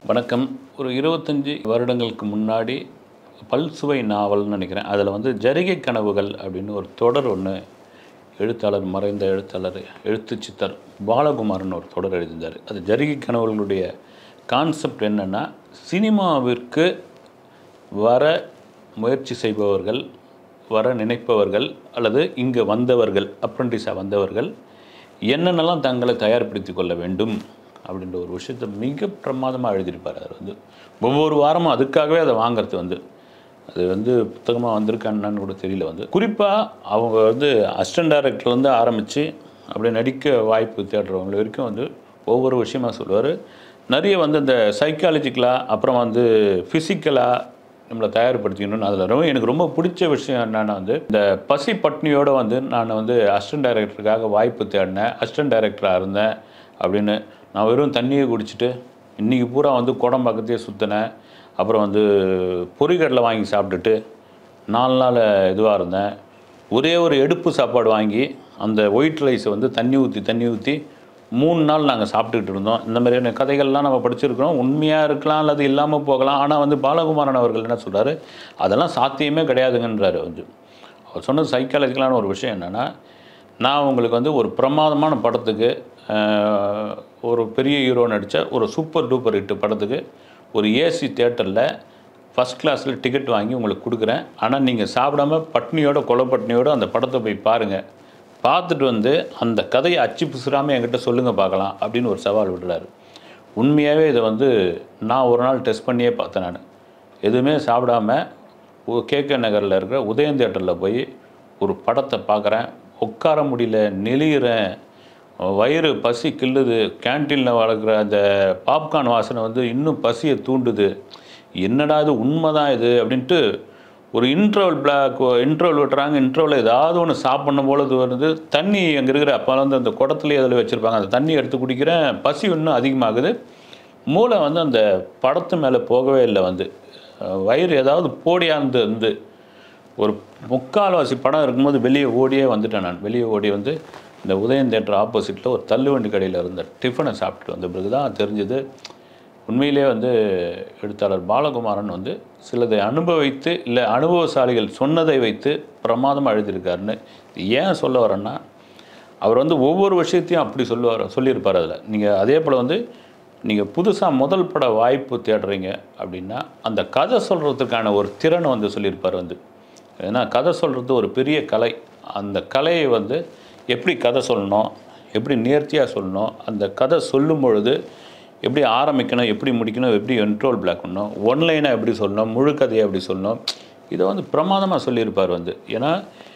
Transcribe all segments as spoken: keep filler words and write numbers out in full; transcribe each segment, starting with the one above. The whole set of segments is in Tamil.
வணக்கம். ஒரு இருபத்தஞ்சு வருடங்களுக்கு முன்னாடி பல்சுவை நாவல்னு நினைக்கிறேன். அதில் வந்து ஜரிகை கனவுகள் அப்படின்னு ஒரு தொடர் ஒன்று எழுத்தாளர் மறைந்த எழுத்தாளர் எழுத்து சித்தர் பாலகுமாரன் ஒரு தொடர் எழுதியிருந்தார். அது ஜரிகை கனவுகளுடைய கான்செப்ட் என்னென்னா, சினிமாவிற்கு வர முயற்சி செய்பவர்கள், வர நினைப்பவர்கள் அல்லது இங்கே வந்தவர்கள், அப்ரெண்டிஸாக வந்தவர்கள் என்னென்னலாம் தங்களை தயார்படுத்தி கொள்ள வேண்டும் அப்படின்ற ஒரு விஷயத்தை மிக பிரமாதமாக எழுதியிருப்பார். அது வந்து ஒவ்வொரு வாரமும் அதுக்காகவே அதை வாங்கிறது வந்து அது வந்து புத்தகமாக வந்திருக்கான்னு கூட தெரியல. வந்து குறிப்பாக அவங்க வந்து அசிஸ்டன்ட் டைரக்டர்லேருந்து ஆரம்பித்து அப்படி நடிக்க வாய்ப்பு தேடுறவங்க வரைக்கும் வந்து ஒவ்வொரு விஷயமாக சொல்லுவார். நிறைய வந்து இந்த சைக்காலஜிக்கலாக அப்புறம் வந்து ஃபிசிக்கலாக நம்மளை தயார்படுத்திக்கணும்னு அதில் ரொம்ப எனக்கு ரொம்ப பிடிச்ச விஷயம் என்னென்னா, வந்து இந்த பசி பட்னியோடு வந்து நான் வந்து அசிஸ்டன்ட் டைரக்டருக்காக வாய்ப்பு தேடினேன், அசிஸ்டன்ட் டைரக்டராக இருந்தேன் அப்படின்னு. நான் வெறும் தண்ணியை குடிச்சிட்டு இன்றைக்கி பூரா வந்து கோடம்பாக்கத்தையே சுற்றினேன். அப்புறம் வந்து பொரிகடலை வாங்கி சாப்பிட்டுட்டு நாலு நாள் இதுவாக இருந்தேன். ஒரே ஒரு எடுப்பு சாப்பாடு வாங்கி அந்த ஒயிட் ரைஸை வந்து தண்ணி ஊற்றி தண்ணி ஊற்றி மூணு நாள் நாங்கள் சாப்பிட்டுக்கிட்டு இருந்தோம். இந்த மாதிரியான கதைகள்லாம் நம்ம படிச்சிருக்கிறோம். உண்மையாக இருக்கலாம் அல்லது இல்லாமல் போகலாம். ஆனால் வந்து பாலகுமாரன் அவர்கள் என்ன சொல்கிறாரு, அதெல்லாம் சாத்தியமே கிடையாதுங்கன்றாரு. வந்து அவர் சொன்னது சைக்காலஜிக்கலான ஒரு விஷயம் என்னென்னா, நான் உங்களுக்கு வந்து ஒரு பிரமாதமான படத்துக்கு ஒரு பெரிய ஹீரோ நடித்த ஒரு சூப்பர் டூப்பர் ஹிட்டு படத்துக்கு ஒரு ஏசி தியேட்டரில் ஃபஸ்ட் கிளாஸில் டிக்கெட் வாங்கி உங்களுக்கு கொடுக்குறேன். ஆனால் நீங்கள் சாப்பிடாம பட்னியோட கொலை பட்னியோடு அந்த படத்தை போய் பாருங்கள். பார்த்துட்டு வந்து அந்த கதையை அச்சு பிசுறாமல் என்கிட்ட சொல்லுங்கள் பார்க்கலாம் அப்படின்னு ஒரு சவால் விடுறாரு. உண்மையாகவே இதை வந்து நான் ஒரு நாள் டெஸ்ட் பண்ணியே பார்த்தேன். நான் எதுவுமே சாப்பிடாம கேகே நகரில் இருக்கிற உதயம் தியேட்டரில் போய் ஒரு படத்தை பார்க்குறேன். உட்கார முடியல, நெளிகிறேன், வயிறு பசி கிள்ளுது. கேன்டீனில் வளர்க்குற அந்த பாப்கார்ன் வாசனை வந்து இன்னும் பசியை தூண்டுது. என்னடா இது, உண்மை தான் இது அப்படின்ட்டு ஒரு இன்ட்ரோவல் பிளாக் இன்ட்ரோவல் விட்டுறாங்க. இன்ட்ரோவில் ஏதாவது ஒன்று சாப்பிட்ணும் போல இது வருது. தண்ணி அங்கே இருக்கிற அப்போ வந்து அந்த குடத்துலேயே அதில் வச்சுருப்பாங்க. அந்த தண்ணி எடுத்து குடிக்கிறேன். பசி இன்னும் அதிகமாகுது. மூளை வந்து அந்த படத்து மேலே போகவே இல்லை. வந்து வயிறு ஏதாவது போடியாந்து வந்து ஒரு முக்கால்வாசி படம் இருக்கும்போது வெளியே ஓடியே வந்துட்டேன். நான் வெளியே ஓடி வந்து இந்த உதயம் தியேட்டர் ஆப்போசிட்டில் ஒரு தள்ளுவண்டி கடையில் இருந்த டிஃபனை சாப்பிட்டு வந்த பிறகு தான் தெரிஞ்சது, உண்மையிலே வந்து எழுத்தாளர் பாலகுமாரன் வந்து சிலதை அனுபவித்து இல்லை அனுபவசாலிகள் சொன்னதை வைத்து பிரமாதமாக எழுதியிருக்காருன்னு. ஏன் சொல்ல வரேன்னா, அவர் வந்து ஒவ்வொரு விஷயத்தையும் அப்படி சொல்லுவார் சொல்லியிருப்பார். அதில் நீங்கள் அதே போல் வந்து நீங்கள் புதுசாக முதல் பட வாய்ப்பு தேடுறீங்க அப்படின்னா அந்த கதை சொல்கிறதுக்கான ஒரு திறனை வந்து சொல்லியிருப்பார். வந்து ஏன்னா கதை சொல்கிறது ஒரு பெரிய கலை. அந்த கலையை வந்து எப்படி கதை சொல்லணும், எப்படி நேர்த்தியாக சொல்லணும், அந்த கதை சொல்லும் பொழுது எப்படி ஆரம்பிக்கணும், எப்படி முடிக்கணும், எப்படி இன்ட்ரோல் பிளாக் பண்ணணும், ஒன்லைனாக எப்படி சொல்லணும், முழு கதையை எப்படி சொல்லணும், இதை வந்து பிரமாதமாக சொல்லியிருப்பார். வந்து ஏன்னா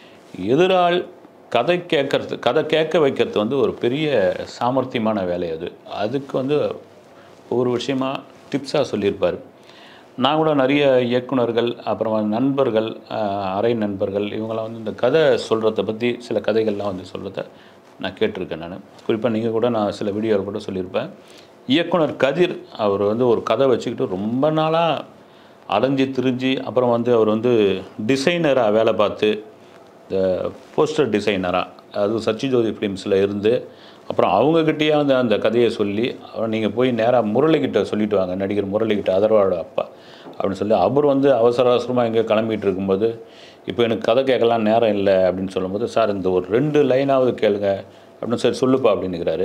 எதிராள் கதை கேட்கறது கதை கேட்க வைக்கிறது வந்து ஒரு பெரிய சாமர்த்தியமான வேலை. அது அதுக்கு வந்து ஒவ்வொரு விஷயமாக டிப்ஸாக சொல்லியிருப்பார். நான் கூட நிறைய இயக்குனர்கள் அப்புறமா நண்பர்கள், அரை நண்பர்கள் இவங்களாம் வந்து இந்த கதை சொல்கிறத பற்றி சில கதைகள்லாம் வந்து சொல்கிறத நான் கேட்டிருக்கேன். நான் குறிப்பாக நீங்கள் கூட நான் சில வீடியோவில் கூட சொல்லியிருப்பேன். இயக்குனர் கதிர் அவர் வந்து ஒரு கதை வச்சுக்கிட்டு ரொம்ப நாளாக அலைஞ்சி திரிஞ்சு அப்புறம் வந்து அவர் வந்து டிசைனராக வேலை பார்த்து, இந்த போஸ்டர் டிசைனராக, அது சச்சிஜோதி ஃபிலிம்ஸில் இருந்து அப்புறம் அவங்கக்கிட்டேயே வந்து அந்த கதையை சொல்லி, நீங்கள் போய் நேராக முரளிக்கிட்ட சொல்லிட்டு வாங்க, நடிகர் முரளிக்கிட்ட, அதர்வாவோட அப்பா அப்படின்னு சொல்லி, அவர் வந்து அவசர அவசரமாக எங்கேயோ கிளம்பிகிட்டு இருக்கும்போது, இப்போ எனக்கு கதை கேட்கலாம் நேரம் இல்லை அப்படின்னு சொல்லும்போது, சார் இந்த ஒரு ரெண்டு லைனாவது கேளுங்க அப்படின்னு சரி சொல்லுப்பா அப்படின்னுக்கிறாரு.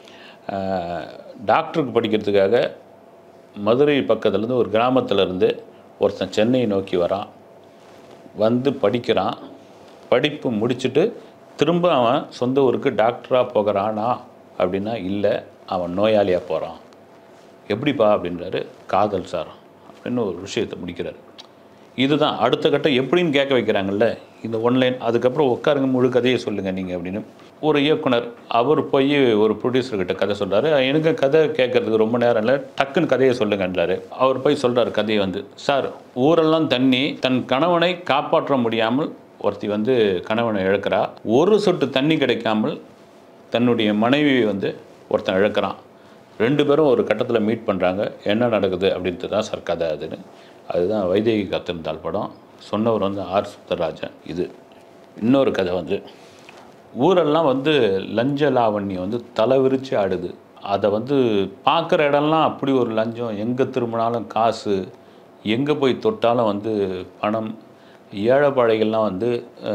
டாக்டருக்கு படிக்கிறதுக்காக மதுரை பக்கத்துலேருந்து ஒரு கிராமத்திலேருந்து ஒருத்தன் சென்னையை நோக்கி வரான். வந்து படிக்கிறான். படிப்பு முடிச்சுட்டு திரும்ப அவன் சொந்த ஊருக்கு டாக்டராக போகிறானா அப்படின்னா இல்லை, அவன் நோயாளியாக போகிறான். எப்படிப்பா அப்படின்றாரு. காதல் சார் அப்படின்னு ஒரு விஷயத்தை முடிக்கிறார். இதுதான் அடுத்த கட்டம் எப்படின்னு கேட்க வைக்கிறாங்கல்ல இந்த ஒன்லைன். அதுக்கப்புறம் உட்காருங்க, முழு கதையை சொல்லுங்கள் நீங்கள் அப்படின்னு. ஒரு இயக்குனர் அவர் போய் ஒரு ப்ரொடியூசர்கிட்ட கதை சொல்கிறாரு. எனக்கு கதை கேட்குறதுக்கு ரொம்ப நேரம் இல்லை, டக்குன்னு கதையை சொல்லுங்கன்றாரு. அவர் போய் சொல்கிறார் கதையை வந்து, சார் ஊரெல்லாம் தண்ணி, தன் கணவனை காப்பாற்ற முடியாமல் ஒருத்தி வந்து கணவனை இழக்கிறா. ஒரு சொட்டு தண்ணி கிடைக்காமல் தன்னுடைய மனைவியை வந்து ஒருத்தன் இழக்கிறான். ரெண்டு பேரும் ஒரு கட்டத்தில் மீட் பண்ணுறாங்க. என்ன நடக்குது அப்படின்ட்டு தான் சார் கதை. அதுன்னு அதுதான் வைதேகி காத்திருந்தால் படம். சொன்னவர் வந்து ஆர் சுந்தரராஜன். இது இன்னொரு கதை வந்து ஊரெல்லாம் வந்து லஞ்ச லாவண்யம் வந்து தலை விரித்து ஆடுது. அதை வந்து பார்க்குற இடம்லாம் அப்படி ஒரு லஞ்சம், எங்கே திரும்பினாலும் காசு, எங்கே போய் தொட்டாலும் வந்து பணம். ஏழைப்பாழைகள்லாம் வந்து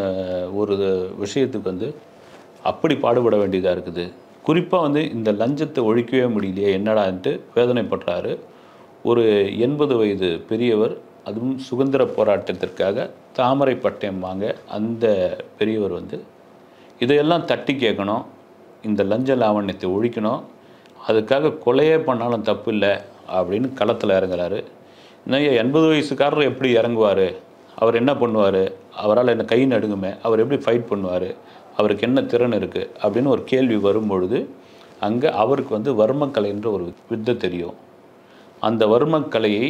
ஒரு விஷயத்துக்கு வந்து அப்படி பாடுபட வேண்டியதாக இருக்குது. குறிப்பாக வந்து இந்த லஞ்சத்தை ஒழிக்கவே முடியலையே என்னடான்ட்டு வேதனைப்படுறாரு ஒரு எண்பது வயது பெரியவர். அதுவும் சுதந்திர போராட்டத்திற்காக தாமரை பட்டயம் வாங்க அந்த பெரியவர் வந்து இதையெல்லாம் தட்டி கேட்கணும், இந்த லஞ்ச லாவண்யத்தை ஒழிக்கணும், அதுக்காக கொலையே பண்ணாலும் தப்பு இல்லை அப்படின்னு களத்தில் இறங்குறாரு. இன்னும் எண்பது வயசுக்காரர் எப்படி இறங்குவார், அவர் என்ன பண்ணுவார், அவரால் என்ன கை நடுங்குமே, அவர் எப்படி ஃபைட் பண்ணுவார், அவருக்கு என்ன திறன் இருக்குது அப்படின்னு ஒரு கேள்வி வரும்பொழுது அங்கே அவருக்கு வந்து வர்மக்கலைன்ற ஒரு வித்தை தெரியும். அந்த வர்மக்கலையை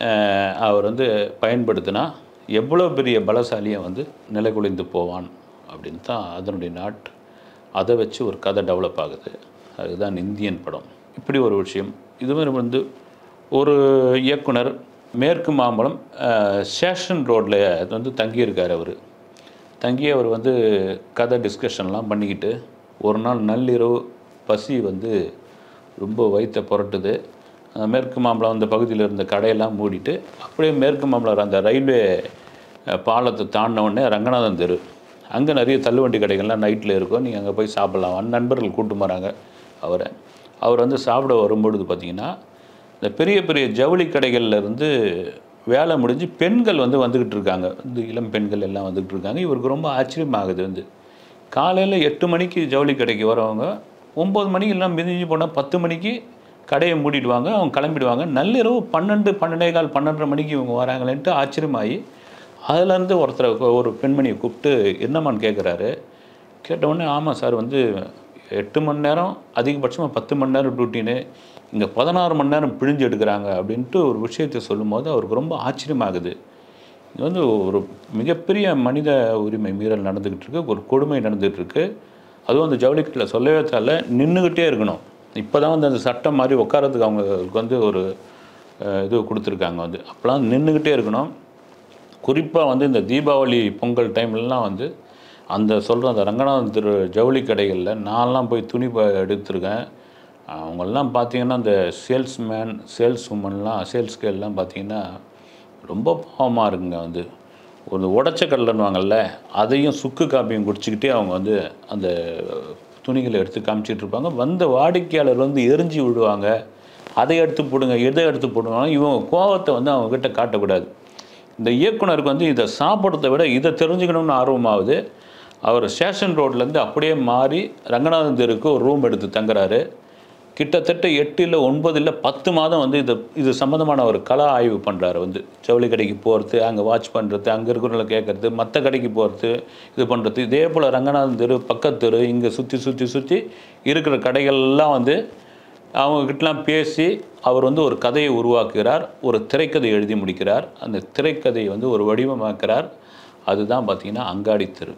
அவர் வந்து பயன்படுத்தினா எவ்வளோ பெரிய பலசாலியை வந்து நிலைகுலைந்து போவான் அப்படின்னு தான் அதனுடைய நாட். அதை வச்சு ஒரு கதை டெவலப் ஆகுது. அதுதான் இந்தியன் படம். இப்படி ஒரு விஷயம். இதுமாதிரி வந்து ஒரு இயக்குனர் மேற்கு மாம்பலம் ஸ்டேஷன் ரோட்டில் வந்து தங்கியிருக்கார். அவர் தங்கி அவர் வந்து கதை டிஸ்கஷன்லாம் பண்ணிக்கிட்டு ஒரு நாள் நள்ளிரவு பசி வந்து ரொம்ப வயிற்றை புரட்டுது. மேற்கு மாம்பலம் அந்த பகுதியில் இருந்த கடையெல்லாம் மூடிட்டு அப்படியே மேற்கு மாம்பலம் அந்த ரயில்வே பாலத்தை தாண்டினவுடனே ரங்கநாதன் தெரு, அங்கே நிறைய தள்ளுவண்டி கடைகள்லாம் நைட்டில் இருக்கும், நீங்கள் அங்கே போய் சாப்பிட்லாம். நண்பர்கள் கூட்டு போகிறாங்க அவரை. அவர் வந்து சாப்பிட வரும்பொழுது பார்த்திங்கன்னா இந்த பெரிய பெரிய ஜவுளி கடைகள்லேருந்து வேலை முடிஞ்சு பெண்கள் வந்து வந்துக்கிட்டு இருக்காங்க, வந்து இளம் பெண்கள் எல்லாம் வந்துக்கிட்டு இருக்காங்க. இவருக்கு ரொம்ப ஆச்சரியமாகுது. வந்து காலையில் எட்டு மணிக்கு ஜவுளி கடைக்கு வரவங்க ஒம்பது மணிக்கு எல்லாம் மிதிஞ்சு போனால் பத்து மணிக்கு கடையை மூடிடுவாங்க, அவங்க கிளம்பிடுவாங்க. நள்ளிரவு பன்னெண்டு பன்னெண்டே கால் பன்னெண்டரை மணிக்கு இவங்க வராங்களேன்ட்டு ஆச்சரியமாகி அதுலேருந்து ஒருத்தரை ஒரு பெண்மணியை கூப்பிட்டு என்னம்மான்னு கேட்குறாரு. கேட்டவுடனே ஆமாம் சார், வந்து எட்டு மணி நேரம் அதிகபட்சமாக பத்து மணி நேரம் டியூட்டின்னு இங்கே பதினாறு மணி நேரம் பிழிஞ்சு எடுக்கிறாங்க அப்படின்ட்டு ஒரு விஷயத்தை சொல்லும்போது அவருக்கு ரொம்ப ஆச்சரியமாகுது. இங்கே வந்து ஒரு மிகப்பெரிய மனித உரிமை மீறல் நடந்துக்கிட்டு இருக்கு, ஒரு கொடுமை நடந்துகிட்ருக்கு. அதுவும் அந்த ஜவுளிக்கட்டில் சொல்லவே தேவை, நின்றுக்கிட்டே இருக்கணும். இப்போ தான் வந்து அந்த சட்டம் மாதிரி உட்காரத்துக்கு அவங்களுக்கு வந்து ஒரு இது கொடுத்துருக்காங்க. வந்து அப்போலாம் நின்றுக்கிட்டே இருக்கணும். குறிப்பாக வந்து இந்த தீபாவளி பொங்கல் டைம்லலாம் வந்து அந்த சொல்கிற அந்த ரங்கநாதன் திரு ஜவுளி கடைகளில் நான்லாம் போய் துணி எடுத்துருக்கேன். அவங்கெல்லாம் பார்த்திங்கன்னா இந்த சேல்ஸ்மேன் சேல்ஸ் உமன்லாம் சேல்ஸ் கேர்லாம் பார்த்திங்கன்னா ரொம்ப பாவமாக இருக்குங்க. வந்து ஒரு உடச்ச கடலைன்னுவாங்கல்ல, அதையும் சுக்கு காப்பியும் குடிச்சிக்கிட்டே அவங்க வந்து அந்த துணிகளை எடுத்து காமிச்சிட்டு இருப்பாங்க. வந்த வாடிக்கையாளர் வந்து எரிஞ்சு விடுவாங்க, அதை எடுத்து போடுங்க இதை எடுத்து போடுவாங்க. இவங்க கோபத்தை வந்து அவங்கக்கிட்ட காட்டக்கூடாது. இந்த இயக்குனருக்கு வந்து இதை சாப்பிட்றத விட இதை தெரிஞ்சுக்கணும்னு ஆர்வமாகுது. அவர் ஸ்டேஷன் ரோட்லேருந்து அப்படியே மாறி ரங்கநாதன் தெருக்கு ஒரு ரூம் எடுத்து தங்குறாரு. கிட்டத்தட்ட எட்டு இல்லை ஒன்பது இல்லை பத்து மாதம் வந்து இது இது சம்மந்தமான ஒரு கலா ஆய்வு பண்ணுறாரு. வந்து ஜவுளி கடைக்கு போகிறது, அங்கே வாட்ச் பண்ணுறது, அங்கே இருக்கிறவங்களை கேட்குறது, மற்ற கடைக்கு போகிறது, இது பண்ணுறது. இதே போல் ரங்கநாதன் தெரு பக்கத்தெரு இங்கே சுற்றி சுற்றி சுற்றி இருக்கிற கடைகள்லாம் வந்து அவங்கக்கிட்டலாம் பேசி அவர் வந்து ஒரு கதையை உருவாக்குகிறார், ஒரு திரைக்கதை எழுதி முடிக்கிறார். அந்த திரைக்கதையை வந்து ஒரு வடிவமாக்குறார். அதுதான் பார்த்திங்கன்னா அங்காடி தெரு.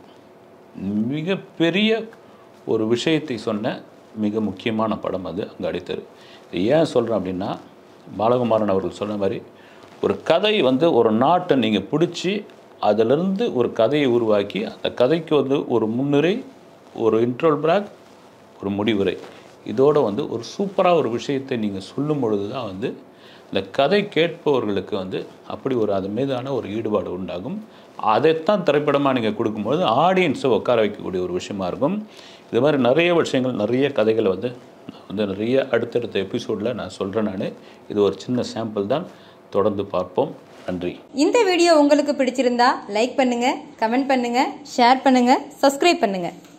மிகப்பெரிய ஒரு விஷயத்தை சொன்ன மிக முக்கியமான படம் அது அங்காடி தெரு. இது ஏன் சொல்கிறேன் அப்படின்னா, பாலகுமாரன் அவர்கள் சொன்ன மாதிரி ஒரு கதை வந்து ஒரு நாட்டை நீங்கள் பிடிச்சி அதிலிருந்து ஒரு கதையை உருவாக்கி அந்த கதைக்கு வந்து ஒரு முன்னுரை, ஒரு இன்ட்ரோல் பிராக், ஒரு முடிவுரை, இதோடு வந்து ஒரு சூப்பராக ஒரு விஷயத்தை நீங்கள் சொல்லும் பொழுது தான் வந்து இந்த கதை கேட்பவர்களுக்கு வந்து அப்படி ஒரு அது மீதான ஒரு ஈடுபாடு உண்டாகும். அதைத்தான் திரைப்படமாக நீங்கள் கொடுக்கும்போது ஆடியன்ஸை உட்கார வைக்கக்கூடிய ஒரு விஷயமா இருக்கும். இது மாதிரி நிறைய விஷயங்கள், நிறைய கதைகளை வந்து வந்து நிறைய அடுத்தடுத்த எபிசோடில் நான் சொல்கிறேன். நான் இது ஒரு சின்ன சாம்பிள் தான். தொடர்ந்து பார்ப்போம். நன்றி. இந்த வீடியோ உங்களுக்கு பிடிச்சிருந்தா லைக் பண்ணுங்கள், கமெண்ட் பண்ணுங்கள், ஷேர் பண்ணுங்கள், சப்ஸ்கிரைப் பண்ணுங்கள்.